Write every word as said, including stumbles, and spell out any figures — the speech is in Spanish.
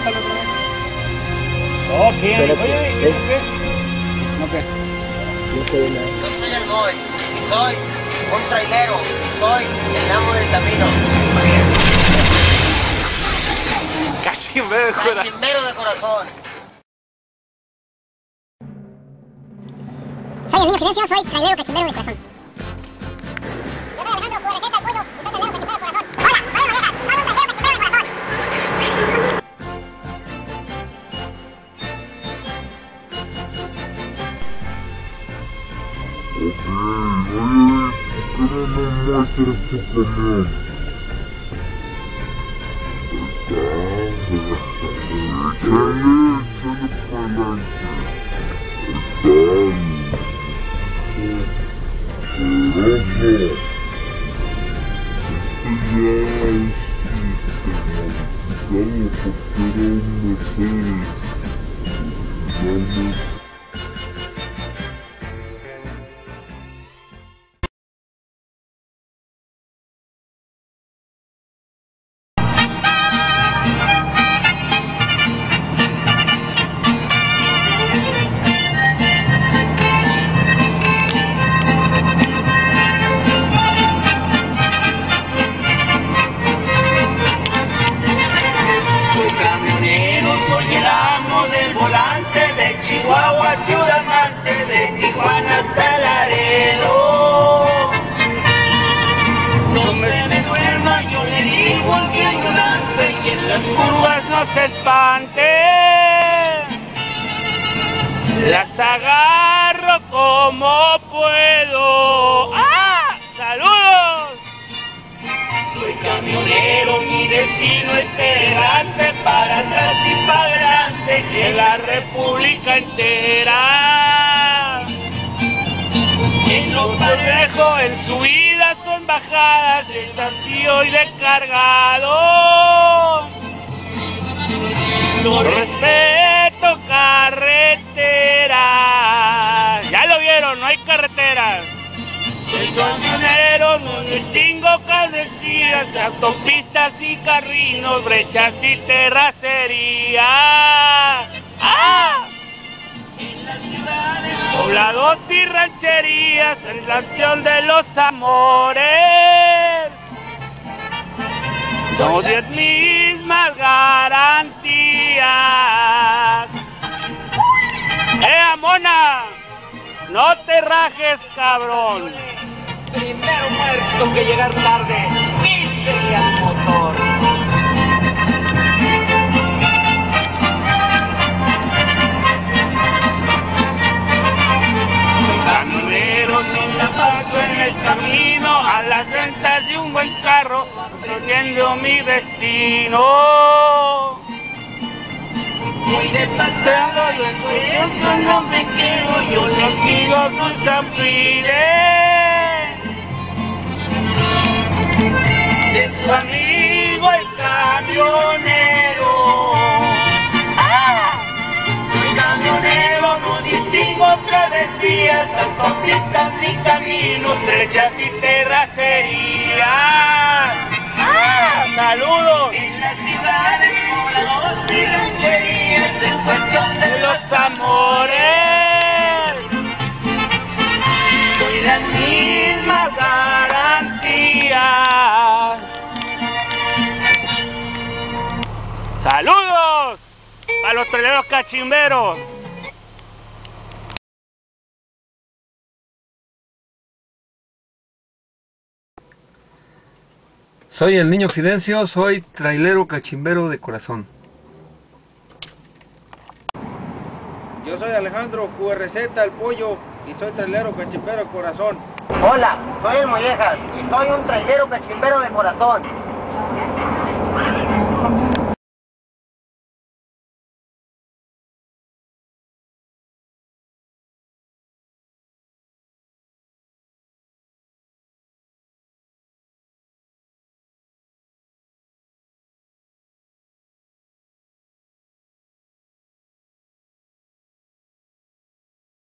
Aviéntalo otra vez. Oh, ¿quién? Oye, ¿y eso qué? ¿No qué? No sé nada. Yo soy el Moes, y soy un trailero, y soy el amo del camino. Cachimbero de corazón. Cachimbero de corazón. Soy el niño silencio, soy trailero cachimbero de corazón. Yo soy Alejandro, Q R Z, el pollo, y soy trailero cachimbero de corazón. Hola, soy Mollejas, y soy un trailero cachimbero de corazón. Ok, oye, ¿por qué no me muestras tu camión? Échale, échale para adelante. Está poderoso. Este ya es modificado porque era un Mercedes. Originalmente. Chihuahua, ciudad amante, de Tijuana hasta Laredo. No se me duerma, yo le digo al que volante y en las curvas no se espante. Las agarro como puedo. ¡Ah! ¡Saludos! Soy camionero, mi destino es elegante, para atrás y para adelante, y en la república entera. En lo parejo, en subidas son bajadas, de vacío y de cargado. No respeto carretera. Ya lo vieron, no hay carreteras. Soy camionero, no distingo cabecillas, autopistas y carrinos, brechas y terracería. ¡Ah! En las ciudades, poblados y rancherías, relación de los amores. No diez mismas garantías. ¡Eh, mona! ¡No te rajes, cabrón! Primero muerto que llegar tarde, dice el motor. Soy camionero, no la paso en el camino, a las rentas de un buen carro, construyendo mi destino. Voy de pasado, yo en eso no me quedo, yo les pido con San Fidel. De su amigo el camionero. ¡Ah! Soy camionero, no distingo travesías, autopistas ni caminos, brechas y terracerías. ¡Ah! ¡Saludos! En las ciudades, poblados y rancherías, en cuestión de los amores, doy las mismas garantías. ¡Saludos! A los traileros cachimberos. Soy el niño Fidencio, soy trailero cachimbero de corazón. Yo soy Alejandro, Q R Z, el pollo, y soy trailero cachimbero de corazón. Hola, soy el Mollejas, y soy un trailero cachimbero de corazón.